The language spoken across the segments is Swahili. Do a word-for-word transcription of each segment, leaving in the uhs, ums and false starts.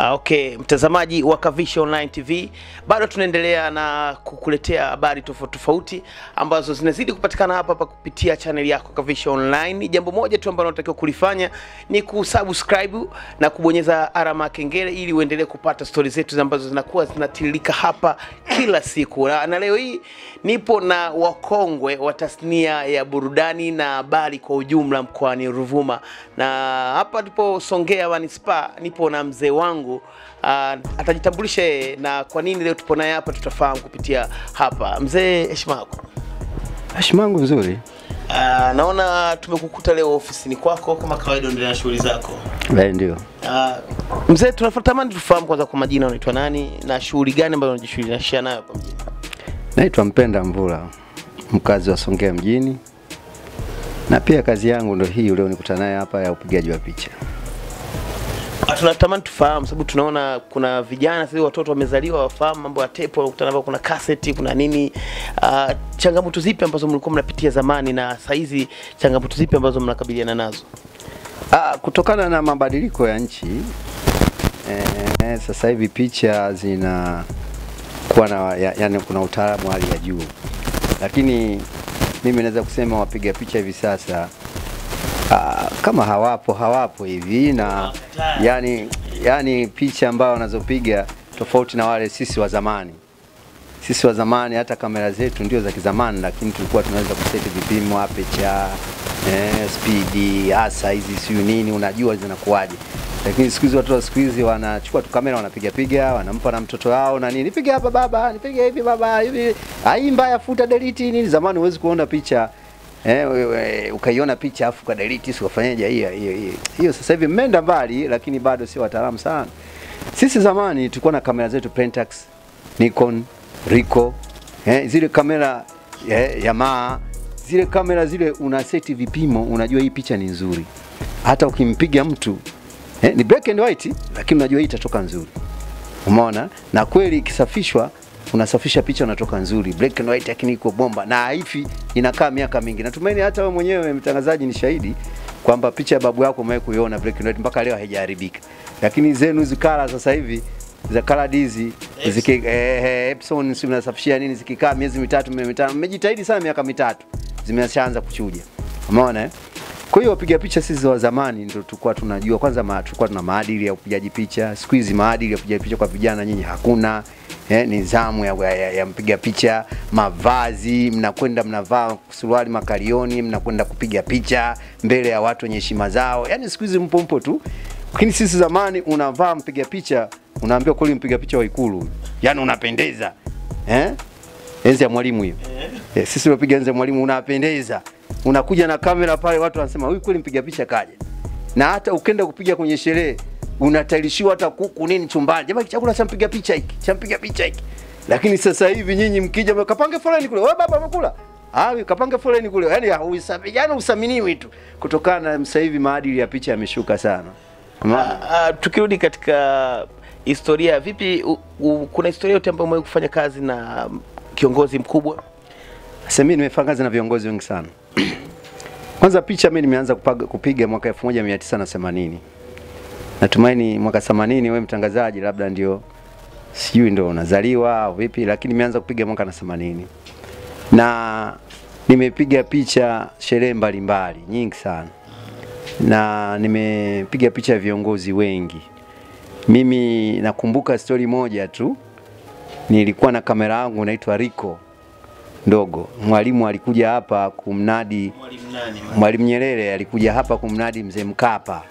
Uh, okay, mtazamaji wa Kavisha Online T V, bado tunaendelea na kukuletea habari tofauti tofauti ambazo zinazidi kupatikana hapa hapa kupitia channel yako Kavisha Online. Jambo moja tu ambalo unatakiwa kulifanya ni kusubscribe na kubonyeza alama ya kengele ili uendelee kupata stories zetu ambazo zinakuwa zinatiririka hapa kila siku. Na, na leo hii nipo na wakongwe wa tasnia ya burudani na habari kwa ujumla mkoani Ruvuma. Na hapa ndipo Songea Manispaa, nipo na mzee wangu. Uh, atajitambulisha na kwa nini leo tupo naye hapa, tutafahamu kupitia hapa. Mzee, heshima yako? Heshima yangu nzuri. Uh, naona tumekukuta leo ofisini kwako kama kawaida, ndio na shughuli zako. Eh, ndio. Uh, mzee, tunatamani tufahamu kwanza kwa majina unaitwa nani na shughuli gani ambayo unajishughulisha nayo hapa mjini? Naitwa Mpenda Mvula, mkazi wa Songea mjini. Na pia kazi yangu ndio hii leo nikutana naye hapa ya upigaji wa picha. Tunatamani tufahamu sababu tunaona kuna vijana sasa, watoto wamezaliwa wafahamu mambo ya tape, wanakutana hapo, kuna cassette, kuna nini. Uh, changamoto zipi ambazo mlikuwa mnapitia zamani na sasa hizi changamoto zipi ambazo mnakabiliana nazo? Ah, kutokana na mabadiliko ya nchi, eh, sasa hivi picha zina kuwa na ya, yani kuna utaalamu hali ya juu. Lakini mimi naweza kusema wapiga picha hivi sasa Aa, kama hawapo hawapo hivi, na yani yani picha ambao wanazopiga tofauti na wale sisi wa zamani. Sisi wa zamani hata kamera zetu ndio za kizamani, lakini tulikuwa tunaweza kuseti vipimo, aperture, eh, speed, hasa hizi siyo nini, unajua zinakuaje. Lakini siku hizi watu wa siku hizi wanachukua tu kamera, wanapiga piga, wanampa na mtoto wao na nini, nipige hapa baba, nipige hivi baba, hivi ai mbaya, futa delete nini. Zamani huwezi kuona picha Eh, ukaiona picha afu ka delete usifanyaje hiyo hiyo hiyo. Hiyo sasa hivi mmeenda mbali, lakini bado si wataalamu sana. Sisi zamani tulikuwa na kamera zetu Pentax, Nikon, Ricoh, eh, zile kamera eh, Yamaha, zile kamera zile una seti vipimo, unajua hii picha ni nzuri. Hata ukimpiga mtu eh, ni black and white, lakini unajua hii itatoka nzuri. Umeona? Na kweli ikisafishwa unasafisha picha unatoka nzuri, black and white, lakini iko bomba na haifi, inakaa miaka mingi. Natumaini hata wewe mwenyewe mtangazaji ni shahidi kwamba picha ya babu yako umewahi kuiona black and white mpaka leo haijaharibika. Lakini zenu zikala sasa hivi za color hizi ziki eh, Epson si mnasafishia nini, zikikaa miezi mitatu mitano, mmejitahidi sana, miaka mitatu zimeshaanza kuchuja. Umeona eh? Kwa hiyo wapiga picha sisi wa zamani ndio tulikuwa tunajua kwanza, ma tulikuwa tuna maadili ya upigaji picha. Siku hizi maadili ya upigaji picha kwa vijana nyinyi hakuna. Eh, nidhamu ya, ya, ya mpiga picha, mavazi, mnakwenda mnavaa suruali makalioni, mnakwenda kupiga picha mbele ya watu wenye heshima zao. Yaani siku hizi mpo mpo tu. Lakini sisi zamani unavaa mpiga picha, unaambiwa kweli mpiga picha wa Ikulu. Yaani unapendeza. Eh? Enzi ya Mwalimu hiyo. Eh, sisi tunapiga enzi ya Mwalimu, unapendeza. Unakuja na kamera pale, watu wanasema huyu kweli mpiga picha kaje. Na hata ukenda kupiga kwenye sherehe unatailishiwa hata kuku nini chumbani, jamaa chakula cha mpiga picha hiki, cha mpiga picha hiki. Lakini sasa hivi nyinyi mkija kapange foleni kule, wewe baba umekula, ah kapange foleni kule, yani hausamini usaminiwi tu, kutokana na sasa hivi maadili ya picha yameshuka sana. Uh, uh, tukirudi katika historia, vipi u, u, kuna historia yote ambayo umewahi kufanya kazi na kiongozi mkubwa? Sasa mimi nimefanya kazi na viongozi wengi sana. Kwanza picha mimi nimeanza kupiga mwaka elfu moja mia tisa na themanini. Natumaini mwaka themanini wewe mtangazaji labda ndio sijui ndio unazaliwa au vipi, lakini nimeanza kupiga mwaka na themanini. Na nimepiga picha sherehe mbalimbali nyingi sana. Na nimepiga picha viongozi wengi. Mimi nakumbuka story moja tu. Nilikuwa na kamera yangu inaitwa Ricoh ndogo. Mwalimu alikuja hapa kumnadi, Mwalimu nani? Mwalimu Nyerere alikuja hapa kumnadi Mzee Mkapa.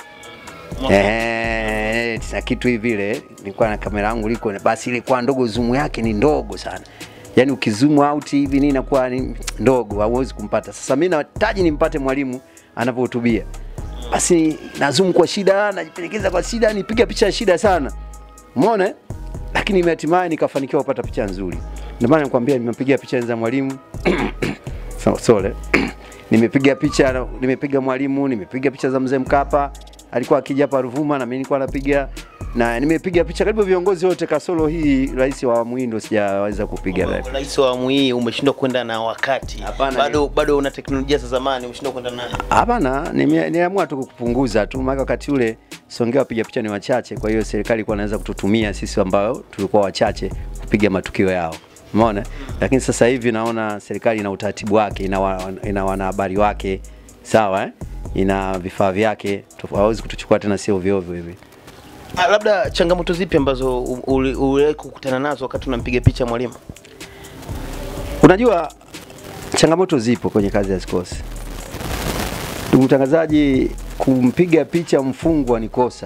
Eh, tuna kitu hivi vile, nilikuwa na kamera yangu liko, basi ile kwa ndogo, zoom yake ni ndogo sana. Yaani ukizoom out hivi nini inakuwa ni ndogo, hauwezi kumpata. Sasa mimi nahitaji nimpate mwalimu anapohutubia. Basi na zoom kwa shida, najipelekeza kwa shida, nipiga picha ya shida sana. Umeona? Lakini hatimaye nikafanikiwa kupata picha nzuri. Ndio maana nikwambia nimepiga picha za mwalimu. So, sorry. Nimepiga picha, nimepiga mwalimu, nimepiga picha za Mzee Mkapa. alikuwa akija hapa Ruvuma na mimi nilikuwa napiga, na nimepiga picha karibu viongozi wote kasoro hii rais wa awamu hii ndo sijaweza kupiga live. Rais wa awamu hii umeshindwa kwenda na wakati. Hapana, bado bado una teknolojia za zamani umeshindwa kwenda nayo. Hapana, nimeamua tu kupunguza tu, maana wakati ule Songea wapiga picha ni wachache, kwa hiyo serikali ilikuwa inaweza kututumia sisi ambao tulikuwa wachache kupiga matukio yao. Umeona? Lakini sasa hivi naona serikali ina utaratibu wake, ina wa, ina wanahabari wake, sawa eh? Ina vifaa vyake, hawezi kutuchukua tena sio ovyo ovyo hivi. Ah, labda changamoto zipi ambazo uliwahi kukutana nazo wakati unampiga picha Mwalimu? Unajua changamoto zipo kwenye kazi ya Skosi. Ndugu mtangazaji, kumpiga picha mfungwa ni kosa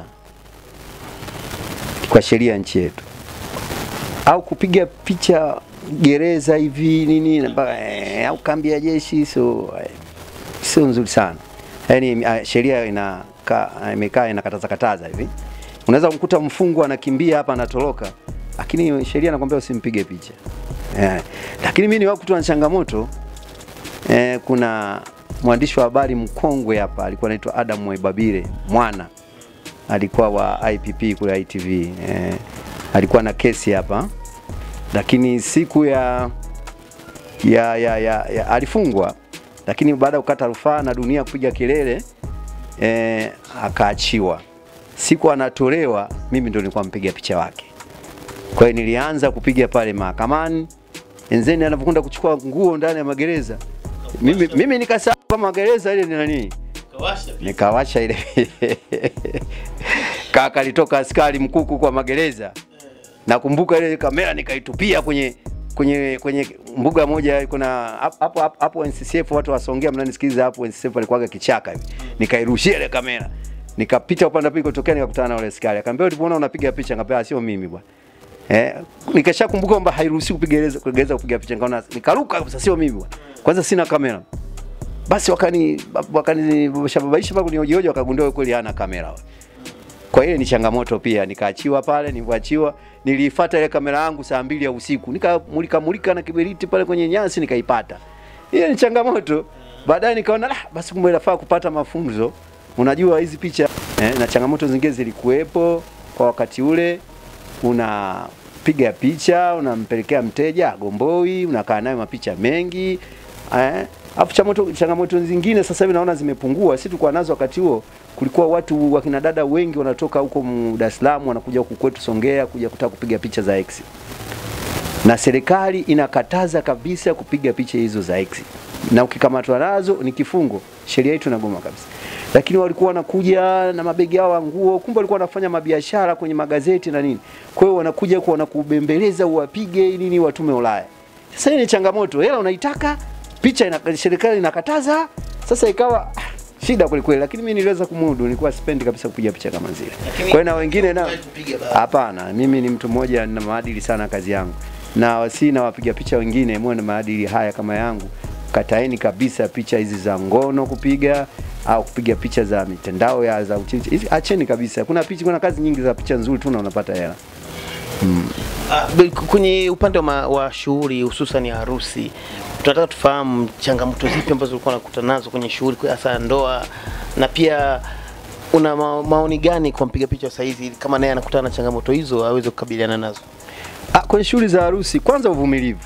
kwa sheria ya nchi yetu. Au kupiga picha gereza hivi nini eh, au kambi ya jeshi so eh, sio nzuri sana. Yaani sheria ina imekaa inakataza kataza hivi. Unaweza kumkuta mfungwa anakimbia hapa anatoroka, lakini sheria inakwambia usimpige picha. Eh, lakini mimi ni wako tu na changamoto. Eh, kuna mwandishi wa habari mkongwe hapa alikuwa anaitwa Adam Mwaibabire Mwana, alikuwa wa I P P kule I T V. Eh, alikuwa na kesi hapa, lakini siku ya ya ya, ya, ya alifungwa, lakini baada ya kukata rufaa na dunia kupiga kelele eh, akaachiwa. Siku anatolewa mimi ndo nilikuwa mpiga picha wake. Kwa hiyo nilianza kupiga pale mahakamani, enzeni anapokwenda kuchukua nguo ndani ya magereza. Mimi mimi nikasahau kama magereza ile ni nani? Nikawasha. Nikawasha ile. Kaka alitoka askari mkuku kwa magereza. Nakumbuka ile kamera nikaitupia kwenye kwenye kwenye mbuga moja, kuna hapo hapo N C C F, watu wasongea mnanisikiliza hapo N C C F alikuwa kichaka hivi. Nikairushia ile kamera. Nikapita upande pili kutokea nikakutana na yule askari. Akamwambia ulipoona unapiga picha, ngapea sio mimi bwana. Eh, nikashakumbuka kwamba hairuhusiwi kupiga kugereza kupiga picha, nikaona nikaruka kabisa sio mimi bwana. Kwanza sina kamera. Basi wakani wakani shababaisha pale kuniojojo, wakagundua kweli hana kamera. Kwa hiyo ni changamoto pia, nikaachiwa pale, nilipoachiwa nilifuata ile kamera yangu saa mbili ya usiku. Nikamulika mulika na kiberiti pale kwenye nyasi nikaipata. Hiyo ni changamoto. Baadaye nikaona ah, basi kumbe nafaa kupata mafunzo. Unajua hizi picha eh, na changamoto zingine zilikuwepo kwa wakati ule. Unapiga picha, unampelekea mteja Gomboi, unakaa naye mapicha mengi. Eh, afu changamoto changamoto zingine sasa hivi naona zimepungua. Sisi tulikuwa nazo wakati huo, kulikuwa watu wakina dada wengi wanatoka huko Dar es Salaam wanakuja huku kwetu Songea kuja kutaka kupiga picha za X. Na serikali inakataza kabisa kupiga picha hizo za X. Na ukikamatwa nazo ni kifungo. Sheria yetu inagoma kabisa. Lakini walikuwa wanakuja na mabegi yao nguo, kumbe walikuwa wanafanya mabiashara kwenye magazeti na nini. Kwa hiyo wanakuja kwa wanakubembeleza uwapige nini watume Ulaya. Sasa hii ni changamoto. Hela unaitaka, picha ina serikali inakataza. Sasa ikawa shida kweli kweli, lakini mimi niliweza kumudu, nilikuwa sipendi kabisa kupiga picha kama zile. Kwa hiyo na wengine na hapana, mimi ni mtu mmoja na maadili sana kazi yangu. Na wasi na wapiga picha wengine muone maadili haya kama yangu. Kataeni kabisa picha hizi za ngono kupiga au kupiga picha za mitandao ya za uchichi. Hizi acheni kabisa. Kuna picha, kuna kazi nyingi za picha nzuri tu na unapata hela. Mm. Uh, kwenye upande wa, wa shughuli hususan ya harusi, tunataka tufahamu changamoto zipi ambazo ulikuwa unakutana nazo kwenye shughuli hasa ndoa, na pia una ma, maoni gani kwa mpiga picha sasa hizi kama naye anakutana na changamoto hizo aweze kukabiliana nazo? Ah, kwenye shughuli za harusi kwanza uvumilivu.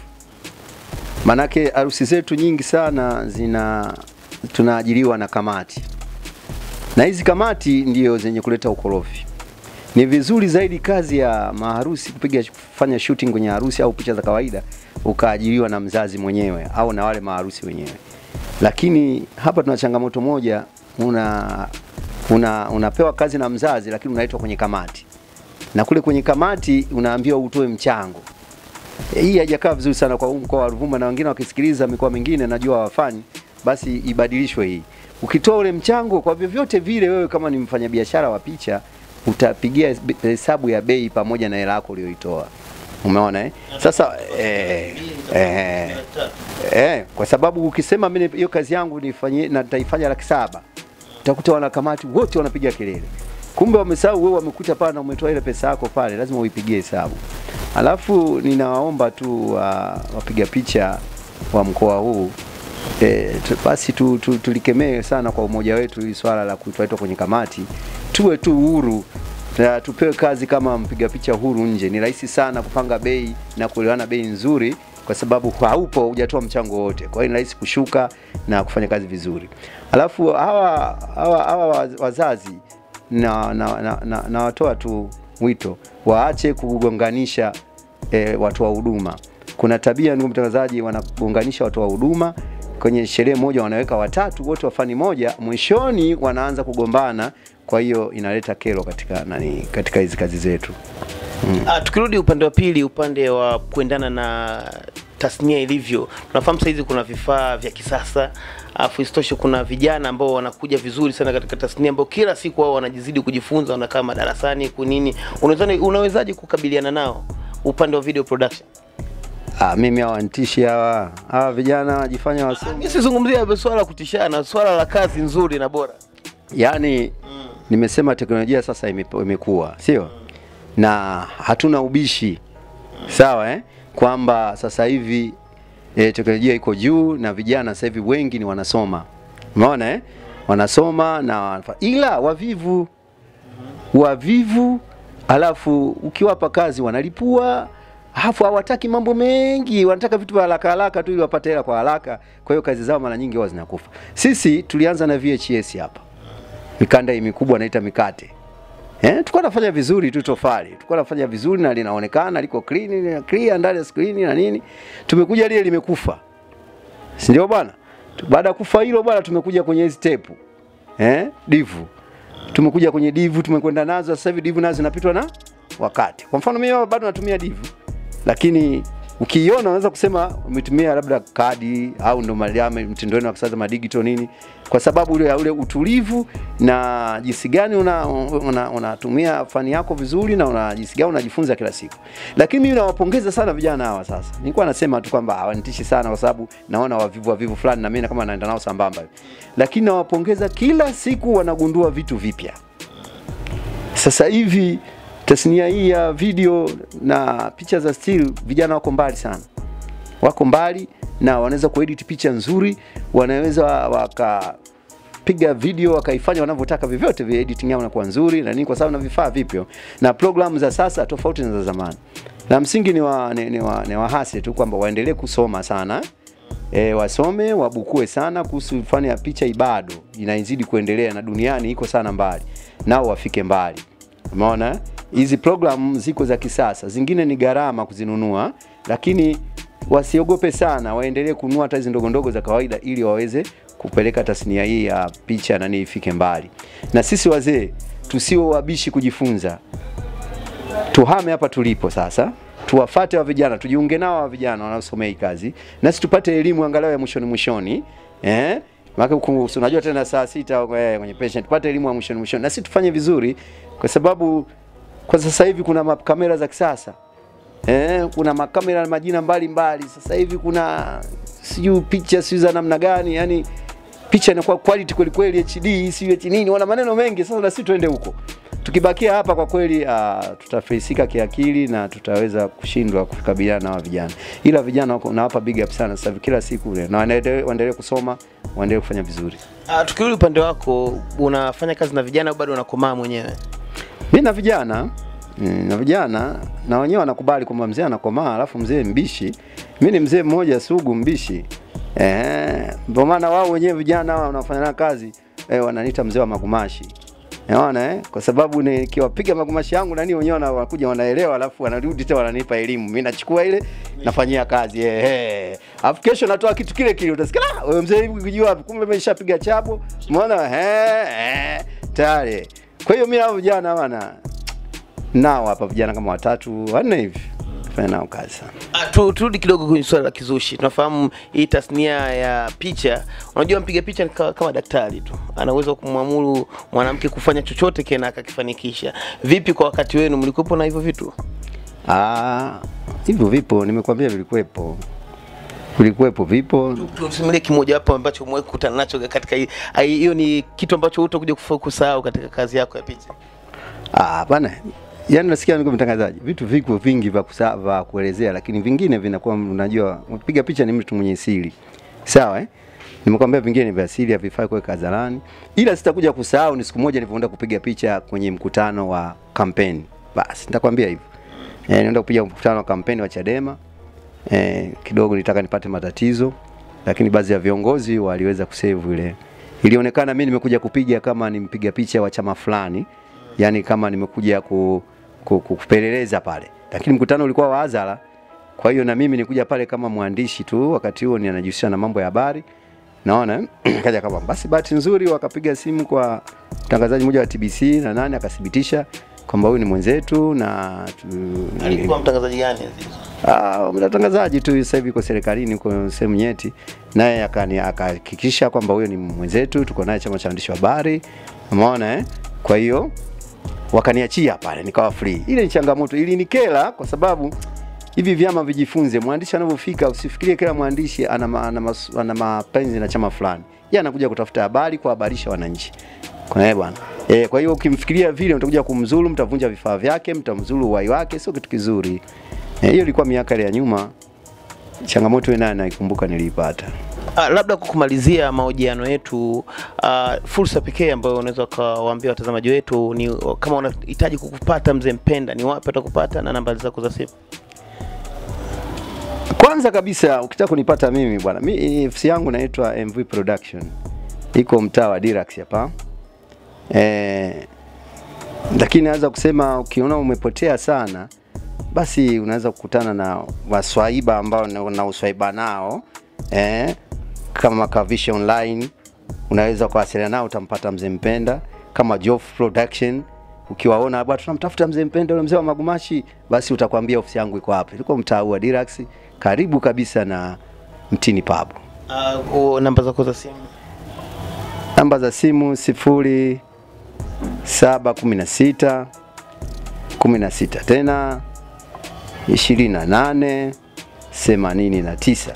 Manake harusi zetu nyingi sana zina tunaajiriwa na kamati. Na hizi kamati ndio zenye kuleta ukorofi. Ni vizuri zaidi kazi ya maharusi kupiga kufanya shooting kwenye harusi au picha za kawaida ukaajiriwa na mzazi mwenyewe au na wale maharusi wenyewe. Lakini hapa tuna changamoto moja, una una unapewa kazi na mzazi lakini unaitwa kwenye kamati. Na kule kwenye kamati unaambiwa utoe mchango. Hii haijakaa vizuri sana kwa mkoa wa Ruvuma, na wengine wakisikiliza mikoa mingine najua hawafanyi, basi ibadilishwe hii. Ukitoa ule mchango kwa vyovyote vile, wewe kama ni mfanyabiashara wa picha utapigia hesabu ya bei pamoja na hela yako uliyoitoa. Umeona eh? Sasa eh, eh, eh, kwa sababu ukisema mimi hiyo kazi yangu nifanyie na nitaifanya laki saba, utakuta wanakamati wote wanapiga kelele. Kumbe wamesahau wewe wamekuta pale na umetoa ile pesa yako pale, lazima uipigie hesabu. Alafu ninawaomba tu uh, wapiga picha wa mkoa huu eh, basi tu, tu, tulikemee sana kwa umoja wetu hili swala la kuitwa kwenye kamati. tuwe tu huru na tupewe kazi kama mpiga picha huru nje. Ni rahisi sana kupanga bei na kuelewana bei nzuri kwa sababu haupo, hujatoa mchango wote. Kwa hiyo ni rahisi kushuka na kufanya kazi vizuri. Alafu hawa hawa hawa wazazi na na na, na, na watoa tu wito waache kugonganisha eh, watu wa huduma. Kuna tabia ndugu mtangazaji, wanagonganisha watu wa huduma kwenye sherehe moja, wanaweka watatu wote wa fani moja, mwishoni wanaanza kugombana. Kwa hiyo inaleta kero katika nani katika hizi kazi zetu. Mm. Ah, tukirudi upande wa pili, upande wa kuendana na tasnia ilivyo, tunafahamu saizi kuna vifaa vya kisasa, afu istoshe kuna vijana ambao wanakuja vizuri sana katika tasnia, ambao kila siku wao wanajizidi kujifunza, wanakaa madarasani kunini. Unaweza unawezaje kukabiliana nao upande wa video production? Ah, mimi hawantishi hawa. Hawa vijana wajifanya wasomi. Mimi sizungumzia swala la kutishana, swala la kazi nzuri na bora. Yaani mm. nimesema teknolojia sasa imekuwa, sio? Mm. Na hatuna ubishi. Mm. Sawa eh? Kwamba sasa hivi eh, teknolojia iko juu na vijana sasa hivi wengi ni wanasoma. Umeona eh? Wanasoma na ila wavivu. Mm. Wavivu, alafu ukiwapa kazi wanalipua. Hafu hawataki mambo mengi, wanataka vitu vya haraka haraka tu ili wapate hela kwa haraka. Kwa hiyo kazi zao mara nyingi huwa zinakufa. Sisi tulianza na V H S hapa. Mikanda hii mikubwa naita mikate. Eh, tulikuwa tunafanya vizuri tu tofali. Tulikuwa tunafanya vizuri na linaonekana liko clean, clear ndani ya screen na nini. Tumekuja lile limekufa. Si ndio bwana? Baada ya kufa hilo bwana tumekuja kwenye hizi tape. Eh, divu. Tumekuja kwenye divu, tumekwenda nazo sasa hivi divu nazo zinapitwa na wakati. Kwa mfano mimi bado natumia divu. Lakini ukiiona unaweza kusema umetumia labda kadi au ndo maliame mtindo wenu wa kisasa ma digital nini, kwa sababu ule ule utulivu na jinsi gani una unatumia una fani yako vizuri na una jinsi gani unajifunza kila siku. Lakini mimi nawapongeza sana vijana hawa sasa. Nilikuwa nasema tu kwamba hawanitishi sana kwa sababu naona wavivu wavivu fulani na mimi kama naenda nao sambamba. Lakini nawapongeza kila siku wanagundua vitu vipya. Sasa hivi tasnia hii ya video na picha za still vijana wako mbali sana. Wako mbali na wanaweza kuedit picha nzuri, wanaweza wakapiga video wakaifanya wanavyotaka, vyovyote vya editing yao inakuwa nzuri na nini kwa sababu na vifaa vipya na programu za sasa tofauti na za zamani. Na msingi ni wa ni, ni wa, ni wa hasi tu kwamba waendelee kusoma sana. E, wasome, wabukue sana kuhusu fani ya picha. Ibado inaizidi kuendelea na duniani iko sana mbali. Nao wafike mbali. Umeona? Hizi program ziko za kisasa, zingine ni gharama kuzinunua, lakini wasiogope sana, waendelee kununua hata hizo ndogo ndogo za kawaida ili waweze kupeleka tasnia hii ya picha na ni ifike mbali. Na sisi wazee tusiwe wabishi kujifunza. Tuhame hapa tulipo sasa, tuwafate wa vijana, tujiunge nao wa vijana wanaosomea kazi, na sisi tupate elimu angalau ya mwishoni mwishoni, eh? Maana unajua tena saa sita kwenye patient tupate elimu ya mwishoni mwishoni. Na sisi tufanye vizuri kwa sababu kwa sasa hivi kuna kamera za kisasa. Eh, kuna makamera na majina mbali mbali. Sasa hivi kuna siju picha siju za namna gani, yani picha inakuwa quality kweli kweli, H D siju eti nini, wana maneno mengi. Sasa na sisi tuende huko. Tukibakia hapa kwa kweli uh, tutafaisika kiakili na tutaweza kushindwa kukabiliana na vijana. Ila vijana wako na hapa big up sana sasa kila siku na waendelee kusoma, waendelee kufanya vizuri. Ah, uh, tukirudi upande wako, unafanya kazi na vijana au bado unakomaa mwenyewe? Mimi na vijana, na vijana na wenyewe wanakubali kwamba mzee anakomaa alafu mzee mbishi. Mimi ni mzee mmoja sugu mbishi. Eh, ndio maana wao wenyewe vijana wao wanafanya na kazi eh, wananiita mzee wa magumashi. Unaona eh? Kwa sababu nikiwapiga magumashi yangu na nini wenyewe wanakuja wanaelewa alafu wanarudi tena wananipa elimu. Mimi nachukua ile nafanyia kazi. Eh eh. Alafu kesho natoa kitu kile kile utasikia ah wewe mzee hivi kujua kumbe nimeshapiga chabo. Umeona eh eh tayari. Kwa hiyo mimi hao vijana wana nao hapa vijana kama watatu wanne hivi fanya nao kazi sana. Ah, tu turudi kidogo kwenye swala la kizushi. Tunafahamu hii tasnia ya picha, unajua mpiga picha ni kama daktari tu. Anaweza kumwamuru mwanamke kufanya chochote kile na akakifanikisha. Vipi kwa wakati wenu, mlikuwepo na hivyo vitu? Ah, hivyo vipo, nimekuambia vilikuwepo. Vilikuwepo vipo. Tusimulie kimoja hapo ambacho umewahi kukutana nacho katika hiyo, ni kitu ambacho utakuja kusahau katika kazi yako ya picha. Ah, bana. Yaani nasikia niko mtangazaji. Vitu viko vingi vya kusava kuelezea, lakini vingine vinakuwa unajua unapiga picha ni mtu mwenye siri. Sawa eh? Nimekwambia vingine ni vya asili, havifai kuweka hadharani. Ila sitakuja kusahau ni siku moja nilipoenda kupiga picha kwenye mkutano wa kampeni. Basi nitakwambia hivyo. Eh, nilienda kupiga mkutano wa kampeni wa Chadema. Eh, kidogo nitaka nipate matatizo, lakini baadhi ya viongozi waliweza kusave ile. Ilionekana mimi nimekuja kupiga kama nimpiga picha wa chama fulani, yani kama nimekuja ku, ku, ku kupeleleza pale. Lakini mkutano ulikuwa wa hadhara. Kwa hiyo na mimi nikuja pale kama mwandishi tu, wakati huo ninajihusisha na mambo ya habari. Naona kaja kama basi bahati nzuri wakapiga simu kwa mtangazaji mmoja wa T B C na nani akathibitisha kwamba huyu ni mwenzetu. Na alikuwa mtangazaji gani hizo? Ah, mtangazaji tu sasa hivi yuko serikalini, yuko sehemu nyeti, naye akani akahakikisha kwamba huyo ni mwenzetu, tuko naye chama cha waandishi wa habari. Umeona eh? Kwa hiyo wakaniachia pale nikawa free. Ile ni changamoto, ili nikela kwa sababu hivi vyama vijifunze, mwandishi anapofika usifikirie kila mwandishi ana ma, ana, ana mapenzi na chama fulani. Yeye anakuja kutafuta habari, kuhabarisha wananchi. Kwa hiyo bwana. Eh, kwa hiyo ukimfikiria vile mtakuja kumzulu, mtavunja vifaa vyake, mtamzulu uhai wake, sio kitu kizuri. Eh, hiyo ilikuwa miaka ile ya nyuma. Changamoto ina naikumbuka nilipata. Uh, labda kukumalizia mahojiano yetu, uh, fursa pekee ambayo unaweza kuwaambia watazamaji wetu ni kama unahitaji kukupata Mzee Mpenda, ni wapi utakupata na namba zako za simu? Kwanza kabisa ukitaka kunipata mimi bwana, mimi ofisi yangu inaitwa M V Production. Iko mtaa wa Dirax hapa. Eh, lakini naweza kusema ukiona umepotea sana, basi unaweza kukutana na waswaiba ambao na, na uswaiba nao. Eh, kama Kavisha Online unaweza kuwasiliana nao, utampata Mzee Mpenda. Kama Jof Production ukiwaona bwana tunamtafuta Mzee Mpenda yule mzee wa Magumashi, basi utakwambia ofisi yangu iko hapa. Iko mtaa wa Dirax karibu kabisa na Mtini Pub. Uh, namba zako za simu? Namba za simu sifuri saba kumi na sita kumi na sita tena ishirini na nane themanini na tisa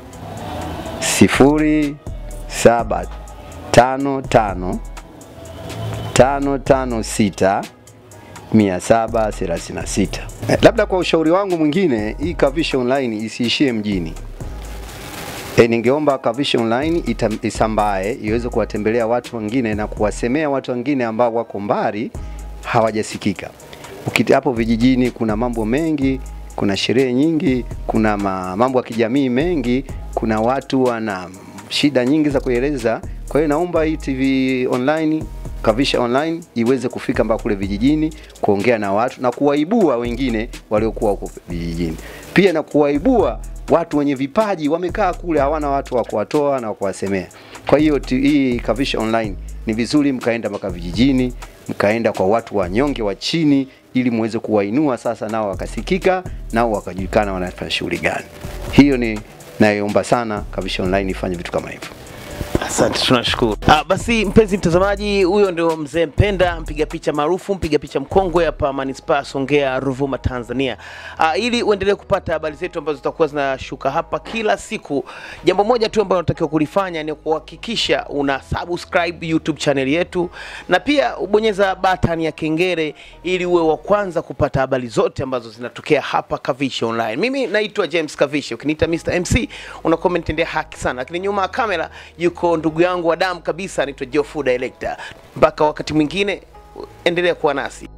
sifuri saba tano tano tano tano sita mia saba thelathini na sita. Eh, labda kwa ushauri wangu mwingine, hii Kavisha Online isiishie mjini. E, ningeomba Kavisha Online itam, isambae iweze kuwatembelea watu wengine na kuwasemea watu wengine ambao wako mbali hawajasikika. Ukiti hapo vijijini kuna mambo mengi, kuna sherehe nyingi, kuna ma, mambo ya kijamii mengi, kuna watu wana shida nyingi za kueleza. Kwa hiyo naomba hii T V Online, Kavisha Online iweze kufika mpaka kule vijijini, kuongea na watu na kuwaibua wengine waliokuwa huko vijijini. Pia na kuwaibua watu wenye vipaji wamekaa kule hawana watu wa kuwatoa na kuwasemea. Kwa hiyo hii Kavisha Online ni vizuri mkaenda mpaka vijijini, mkaenda kwa watu wanyonge wa chini, ili muweze kuwainua sasa nao wakasikika, nao wakajulikana wanafanya shughuli gani. Hiyo ni naomba sana Kavisha Online ifanye vitu kama hivyo. Asante, tunashukuru. Ah, basi mpenzi mtazamaji, huyo ndio Mzee Mpenda, mpiga picha maarufu, mpiga picha mkongwe hapa Manispaa Songea, Ruvuma, Tanzania. Ah, ili uendelee kupata habari zetu ambazo zitakuwa zinashuka hapa kila siku, jambo moja tu ambalo unatakiwa kulifanya ni kuhakikisha una subscribe YouTube channel yetu, na pia ubonyeza button ya kengele ili uwe wa kwanza kupata habari zote ambazo zinatokea hapa Kavisha Online. Mimi naitwa James Kavisha, ukiniita Mister M C una comment ndea haki sana, lakini nyuma ya kamera yuko ndugu yangu wa damu kabisa anaitwa Jofu Director. Mpaka wakati mwingine endelea kuwa nasi.